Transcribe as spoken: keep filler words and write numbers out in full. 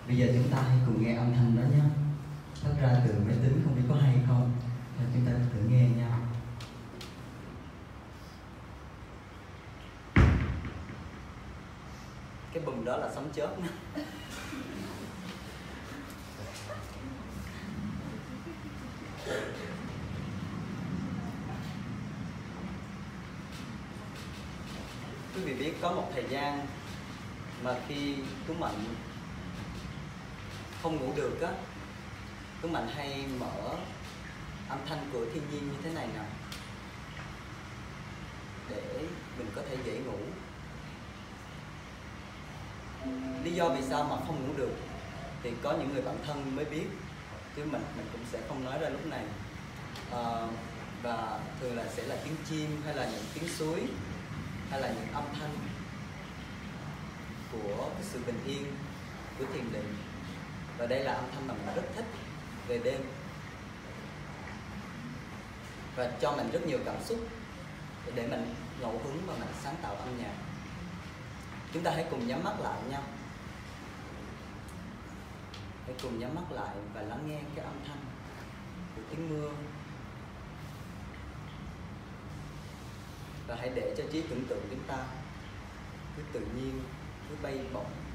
Bây giờ chúng ta hãy cùng nghe âm thanh đó nhé. Phát ra từ máy tính không biết có hay không. Và chúng ta thử nghe nha. Cái bùm đó là sấm chớp nữa. Quý vị biết có một thời gian mà khi Tuấn Mạnh không ngủ được á, Tuấn Mạnh hay mở âm thanh của thiên nhiên như thế này nè, để mình có thể dễ ngủ. Lý do vì sao mà không ngủ được thì có những người bạn thân mới biết, chứ mình mình cũng sẽ không nói ra lúc này. À, và thường là sẽ là tiếng chim, hay là những tiếng suối, hay là những âm thanh của cái sự bình yên của thiền định. Và đây là âm thanh mà mình rất thích về đêm, và cho mình rất nhiều cảm xúc để mình ngẫu hứng và mình sáng tạo âm nhạc. Chúng ta hãy cùng nhắm mắt lại nha. Hãy cùng nhắm mắt lại và lắng nghe cái âm thanh của tiếng mưa. Và hãy để cho trí tưởng tượng chúng ta cứ tự nhiên, cứ bay bổng